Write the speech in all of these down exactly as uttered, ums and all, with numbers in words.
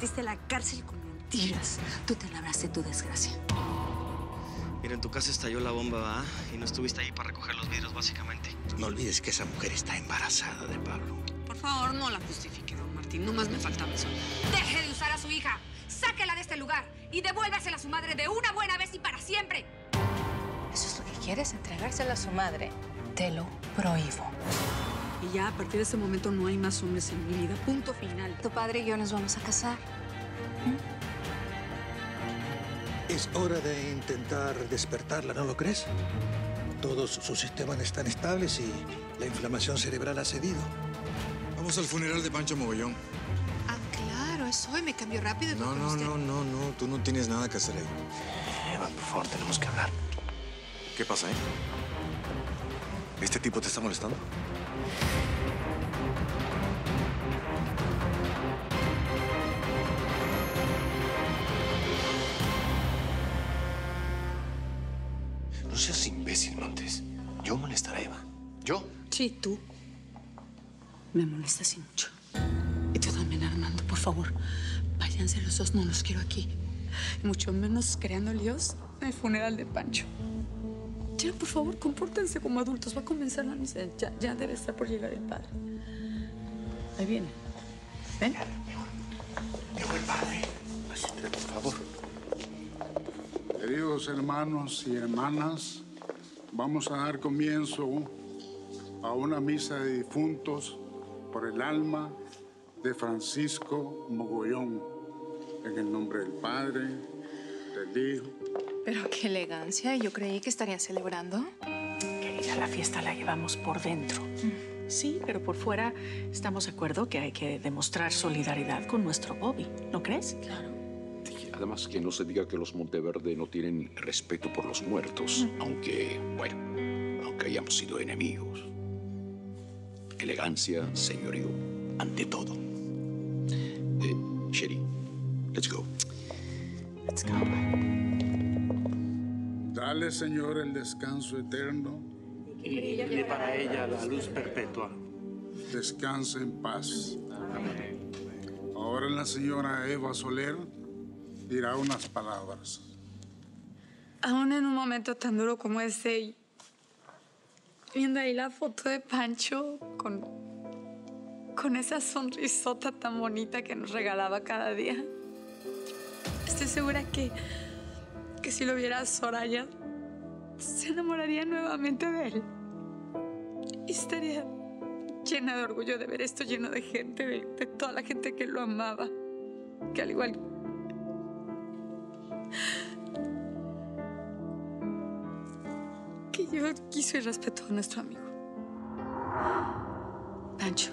metiste a la cárcel con mentiras. Tú te labraste tu desgracia. Mira, en tu casa estalló la bomba, ¿verdad? Y no estuviste ahí para recoger los vidrios, básicamente. No olvides que esa mujer está embarazada de Pablo. Por favor, no la justifique, don Martín. No más me faltaba eso. ¡Deje de usar a su hija! ¡Sáquela de este lugar! Y devuélvasela a su madre de una buena vez y para siempre. ¿Eso es lo que quieres? ¿Entregársela a su madre? Te lo prohíbo. Y ya a partir de ese momento no hay más hombres en mi vida. Punto final. Tu padre y yo nos vamos a casar. ¿Mm? Es hora de intentar despertarla, ¿no lo crees? Todos sus sistemas están estables y la inflamación cerebral ha cedido. Vamos al funeral de Pancho Mogollón. Ah, claro, es hoy. Me cambió rápido. No, no, no, no, no. Tú no tienes nada que hacer ahí. Eva, por favor, tenemos que hablar. ¿Qué pasa, eh? ¿Este tipo te está molestando? No seas imbécil, Montes. Yo molestaré a Eva. ¿Yo? Sí, tú. Me molestas y mucho. Y tú también, Armando, por favor. Váyanse los dos, no los quiero aquí. Y mucho menos creando líos en el funeral de Pancho. Ya, por favor, compórtense como adultos. Va a comenzar la misa. Ya, ya debe estar por llegar el padre. Ahí viene. ¿Ven? Llegó el padre. Pásate, por favor. Queridos hermanos y hermanas, vamos a dar comienzo a una misa de difuntos por el alma de Francisco Mogollón. En el nombre del Padre, del Hijo. Pero qué elegancia. Yo creí que estarían celebrando. Querida, la fiesta la llevamos por dentro. Mm. Sí, pero por fuera estamos de acuerdo que hay que demostrar solidaridad con nuestro Bobby. ¿No crees? Claro. Además, que no se diga que los Monteverde no tienen respeto por los muertos, mm. aunque, bueno, aunque hayamos sido enemigos. Elegancia, señorío, ante todo. Eh, Sherry, let's go. Let's go. Dale, Señor, el descanso eterno. Y dile para ella la luz perpetua. Descanse en paz. Amén. Ahora la señora Eva Soler dirá unas palabras. Aún en un momento tan duro como ese, y viendo ahí la foto de Pancho con, con esa sonrisota tan bonita que nos regalaba cada día, estoy segura que, que si lo viera Soraya, se enamoraría nuevamente de él. Y estaría llena de orgullo de ver esto lleno de gente, de, de toda la gente que lo amaba, que al igual que yo quiso y respeto a nuestro amigo. Pancho.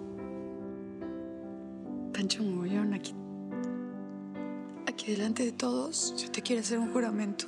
Pancho Mogollón, aquí, aquí delante de todos, yo te quiero hacer un juramento.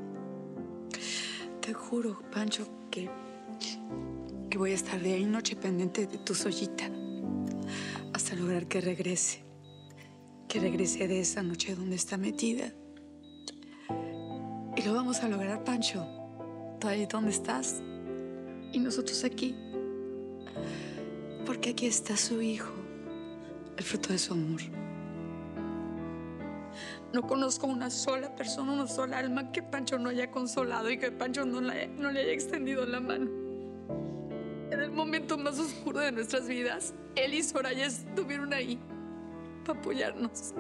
Te juro, Pancho, que, que voy a estar día y noche pendiente de tu Zoyita hasta lograr que regrese. Que regrese de esa noche donde está metida. Y lo vamos a lograr, Pancho. Tú ahí donde estás y nosotros aquí. Porque aquí está su hijo, el fruto de su amor. No conozco una sola persona, una sola alma que Pancho no haya consolado y que Pancho no, la, no le haya extendido la mano. En el momento más oscuro de nuestras vidas, él y Soraya estuvieron ahí para apoyarnos.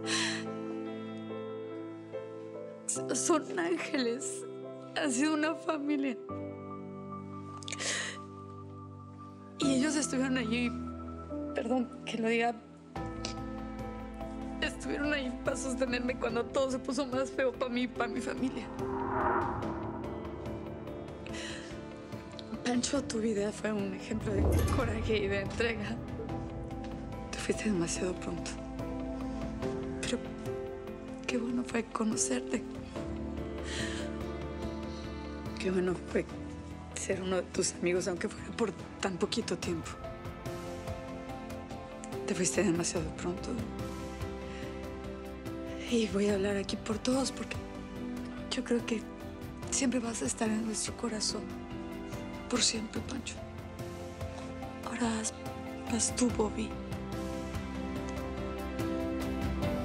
Son ángeles. Ha sido una familia. Y ellos estuvieron allí, perdón que lo diga, estuvieron ahí para sostenerme cuando todo se puso más feo para mí y para mi familia. Pancho, tu vida fue un ejemplo de coraje y de entrega. Te fuiste demasiado pronto. Pero qué bueno fue conocerte. Qué bueno fue ser uno de tus amigos, aunque fuera por tan poquito tiempo. Te fuiste demasiado pronto. Y voy a hablar aquí por todos, porque yo creo que siempre vas a estar en nuestro corazón. Por siempre, Pancho. Ahora vas tú, Bobby.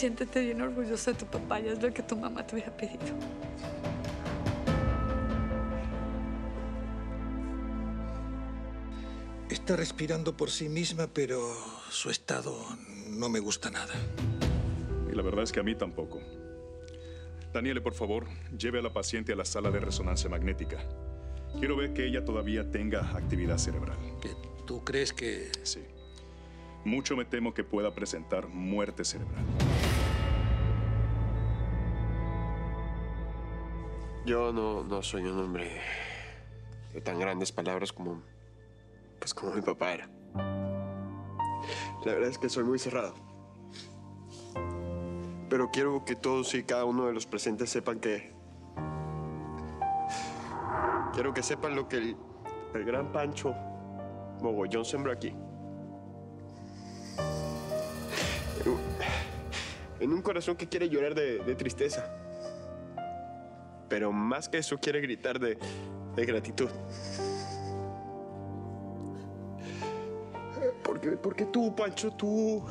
siéntete bien orgulloso de tu papá, ya es lo que tu mamá te hubiera pedido. Está respirando por sí misma, pero su estado no me gusta nada. Y la verdad es que a mí tampoco. Daniele, por favor, lleve a la paciente a la sala de resonancia magnética. Quiero ver que ella todavía tenga actividad cerebral. ¿Tú crees que...? Sí. Mucho me temo que pueda presentar muerte cerebral. Yo no, no soy un hombre de tan grandes palabras como... pues como mi papá era. La verdad es que soy muy cerrado. Pero quiero que todos y cada uno de los presentes sepan que... Quiero que sepan lo que el, el gran Pancho Mogollón sembró aquí. En un corazón que quiere llorar de, de tristeza. Pero más que eso quiere gritar de, de gratitud. Porque, porque tú, Pancho, tú...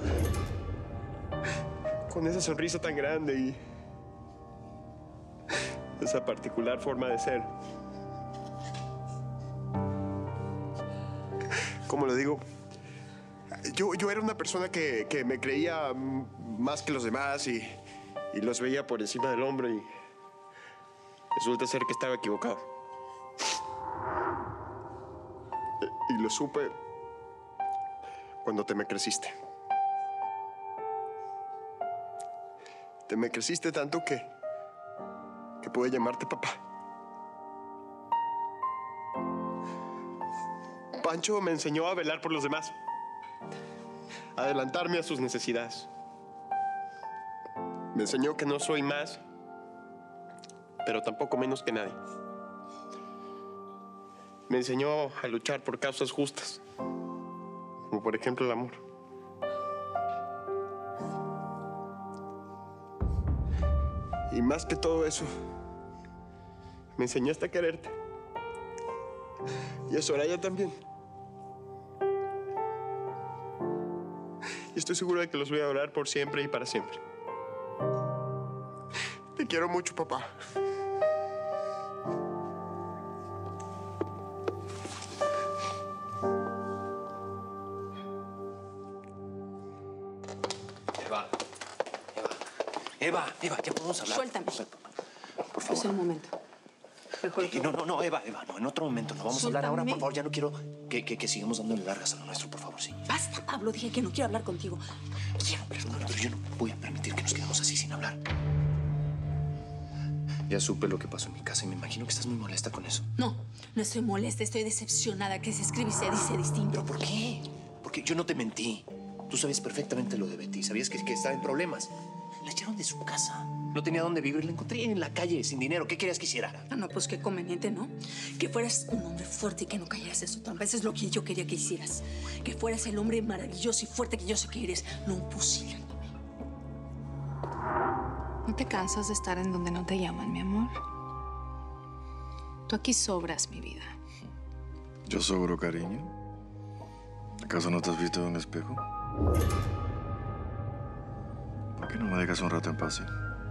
con esa sonrisa tan grande y... esa particular forma de ser. ¿Cómo lo digo? Yo, yo era una persona que, que me creía más que los demás y, y los veía por encima del hombro y... resulta ser que estaba equivocado. Y lo supe cuando te me creciste. Te me creciste tanto que... que pude llamarte papá. Pancho me enseñó a velar por los demás. A adelantarme a sus necesidades. Me enseñó que no soy más, pero tampoco menos que nadie. Me enseñó a luchar por causas justas, como por ejemplo el amor. Y más que todo eso, me enseñaste a quererte. Y a Soraya también. Y estoy seguro de que los voy a adorar por siempre y para siempre. Te quiero mucho, papá. Eva, Eva, Eva, Eva, ya podemos hablar. Suéltame. Por favor. Es un momento. Mejor Eh, no, no, no, Eva, Eva, no, en otro momento. No vamos a hablar ahora, por favor. Ya no quiero que, que, que sigamos dándole largas a lo nuestro, por favor, sí. Basta, Pablo. Dije que no quiero hablar contigo. Sí, perdóname, pero yo no voy a permitir que nos quedemos así sin hablar. Ya supe lo que pasó en mi casa y me imagino que estás muy molesta con eso. No, no estoy molesta. Estoy decepcionada. Que se escribe y se dice distinto. ¿Pero por qué? Porque yo no te mentí. Tú sabías perfectamente lo de Betty. Sabías que, que estaba en problemas. La echaron de su casa. No tenía dónde vivir. La encontré en la calle, sin dinero. ¿Qué querías que hiciera? Ah, no, pues qué conveniente, ¿no? Que fueras un hombre fuerte y que no cayeras en su trampa. Eso es lo que yo quería que hicieras. Que fueras el hombre maravilloso y fuerte que yo sé que eres, no un pusilánime. ¿No te cansas de estar en donde no te llaman, mi amor? Tú aquí sobras, mi vida. ¿Yo sobro, cariño? ¿Acaso no te has visto en un espejo? ¿Por qué no me dejas un rato en paz? ¿Sí?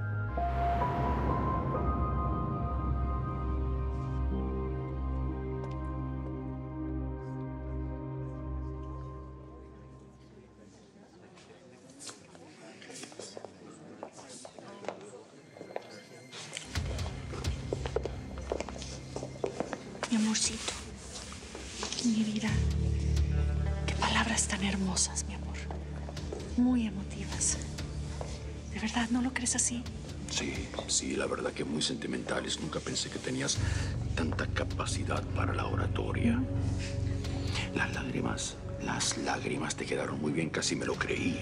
Mi amorcito, mi vida. Qué palabras tan hermosas, mi amor. Muy emotivas. ¿De verdad no lo crees así? Sí, sí, la verdad que muy sentimentales. Nunca pensé que tenías tanta capacidad para la oratoria. Las lágrimas, las lágrimas te quedaron muy bien, casi me lo creí.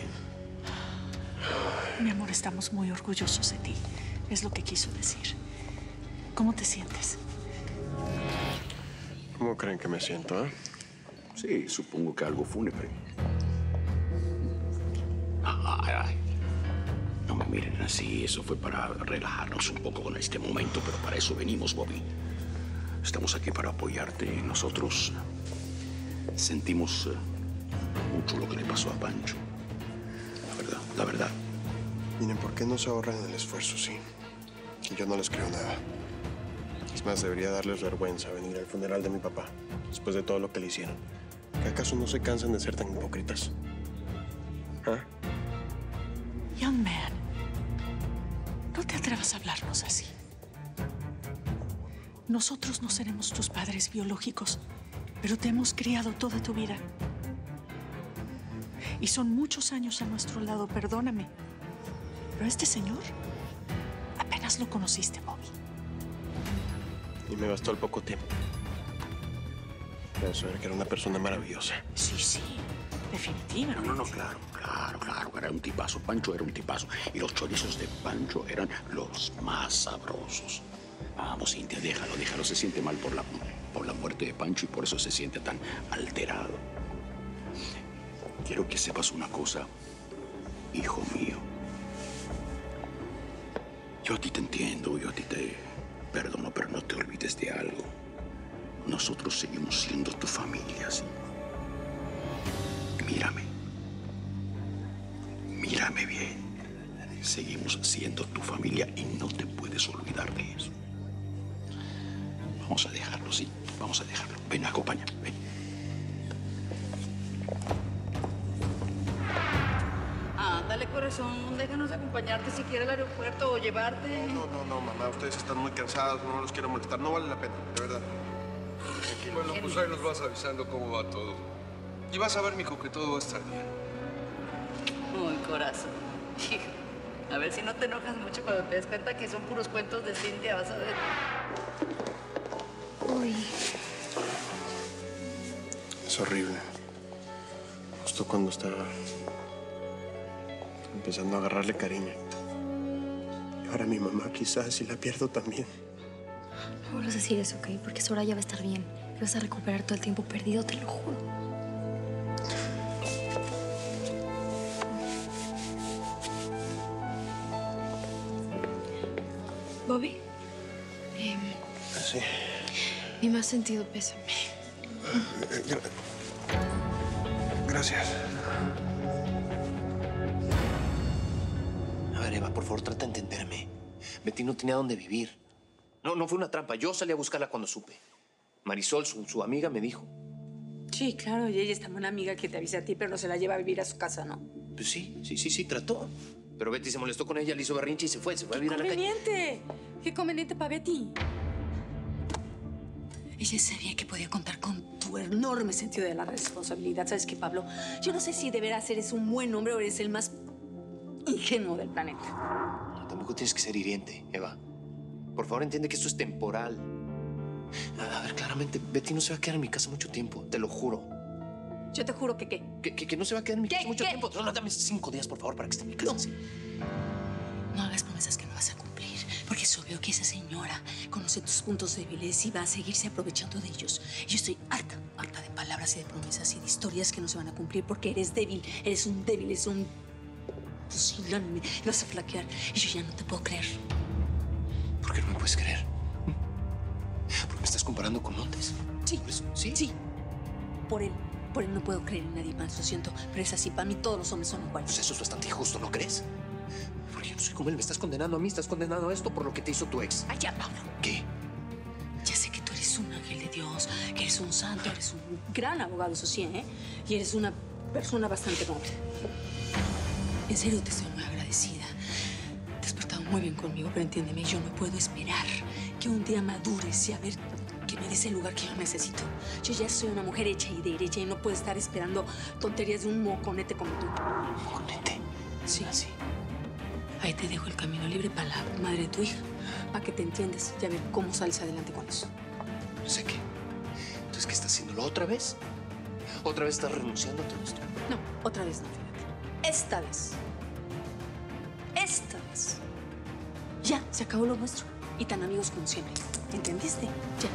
Mi amor, estamos muy orgullosos de ti. Es lo que quiso decir. ¿Cómo te sientes? ¿Cómo creen que me siento, eh? Sí, supongo que algo fúnebre. Ay, ay. No me miren así. Eso fue para relajarnos un poco con este momento, pero para eso venimos, Bobby. Estamos aquí para apoyarte. Nosotros sentimos uh, mucho lo que le pasó a Pancho. La verdad, la verdad. Miren, ¿por qué no se ahorran el esfuerzo, sí? Que yo no les creo nada. Es más, debería darles vergüenza venir al funeral de mi papá, después de todo lo que le hicieron. ¿Que acaso no se cansan de ser tan hipócritas? ¿Ah? Young man, no te atrevas a hablarnos así. Nosotros no seremos tus padres biológicos, pero te hemos criado toda tu vida. Y son muchos años a nuestro lado, perdóname. Pero este señor, apenas lo conociste, Bobby. Y me bastó el poco tiempo. Para saber que era una persona maravillosa. Sí, sí, definitivamente. No, no, no, claro, claro, claro. Era un tipazo. Pancho era un tipazo. Y los chorizos de Pancho eran los más sabrosos. Vamos, Cintia, déjalo, déjalo. Se siente mal por la, por la muerte de Pancho y por eso se siente tan alterado. Quiero que sepas una cosa, hijo mío. Yo a ti te entiendo, yo a ti te perdono, pero no te olvides de algo. Nosotros seguimos siendo tu familia, ¿sí? Mírame. Mírame bien. Seguimos siendo tu familia y no te puedes olvidar de eso. Vamos a dejarlo, sí. Vamos a dejarlo. Ven, acompáñame. Ven. Ándale, corazón. Déjanos acompañarte si quieres al aeropuerto o llevarte. No, no, no, mamá. Ustedes están muy cansados. No los quiero molestar. No vale la pena, de verdad. Tranquilo. Bueno, pues ahí nos vas avisando cómo va todo. Y vas a ver, mijo, que todo va a estar bien. Uy, corazón. Hijo, a ver si no te enojas mucho cuando te des cuenta que son puros cuentos de Cintia, vas a ver. Uy. Es horrible. Justo cuando estaba empezando a agarrarle cariño. Y ahora mi mamá quizás si la pierdo también. No vuelvas a decir eso, ¿ok? Porque Soraya va a estar bien. Y vas a recuperar todo el tiempo perdido, te lo juro. Bobby. Eh, Sí. Mi más sentido pésame. Eh, gra- Gracias. A ver, Eva, por favor, trata de entenderme. Betty no tenía dónde vivir. No, no fue una trampa. Yo salí a buscarla cuando supe. Marisol, su, su amiga, me dijo. Sí, claro, y ella es tan buena amiga que te avisa a ti, pero no se la lleva a vivir a su casa, ¿no? Pues sí, sí, sí, sí, trató. Pero Betty se molestó con ella, le hizo berrinche y se fue. Se fue a vivir a la calle. ¡Conveniente! ¡Qué conveniente para Betty! Ella sabía que podía contar con tu enorme sentido de la responsabilidad. ¿Sabes qué, Pablo? Yo no sé si de veras eres un buen hombre o eres el más ingenuo del planeta. Tampoco tienes que ser hiriente, Eva. Por favor, entiende que esto es temporal. A, a ver, claramente, Betty no se va a quedar en mi casa mucho tiempo, te lo juro. Yo te juro que qué. Que, que, que no se va a quedar en mi casa mucho tiempo. Solo dame cinco días, por favor, para que esté en mi casa. No. Sí. No hagas promesas que no vas a cumplir, porque es obvio que esa señora conoce tus puntos débiles y va a seguirse aprovechando de ellos. Yo estoy harta, harta de palabras y de promesas y de historias que no se van a cumplir porque eres débil, eres un débil, eres un pusilánime y vas a flaquear. Y yo ya no te puedo creer. ¿Por qué no me puedes creer? ¿Porque me estás comparando con Montes? Sí, sí, sí. Por él, por él no puedo creer en nadie más, lo siento, pero es así. Para mí todos los hombres son iguales. Pues eso es bastante injusto, ¿no crees? Porque yo no soy como él. Me estás condenando a mí, estás condenando a esto por lo que te hizo tu ex. Ay, ya, Pablo. ¿Qué? Ya sé que tú eres un ángel de Dios, que eres un santo, eres un gran abogado, eso sí, ¿eh? Y eres una persona bastante noble. En serio, te estoy muy agradecida. Te has portado muy bien conmigo, pero entiéndeme, yo no puedo esperar que un día madures y a ver que me des el lugar que yo necesito. Yo ya soy una mujer hecha y derecha y no puedo estar esperando tonterías de un moconete como tú. ¿Moconete? Sí, sí. Ahí te dejo el camino libre para la madre de tu hija, para que te entiendas y a ver cómo sales adelante con eso. No sé qué. Entonces, ¿qué estás haciéndolo otra vez? ¿Otra vez estás renunciando a todo esto? No, otra vez no, fíjate. Esta vez. Esta vez. Ya, se acabó lo nuestro. Y tan amigos como siempre. ¿Entendiste? Ya.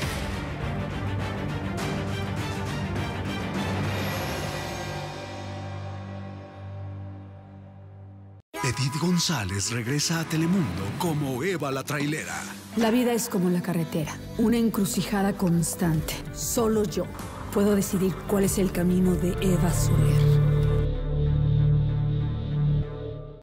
Edith González regresa a Telemundo como Eva la Trailera. La vida es como la carretera, una encrucijada constante. Solo yo puedo decidir cuál es el camino de Eva Soler.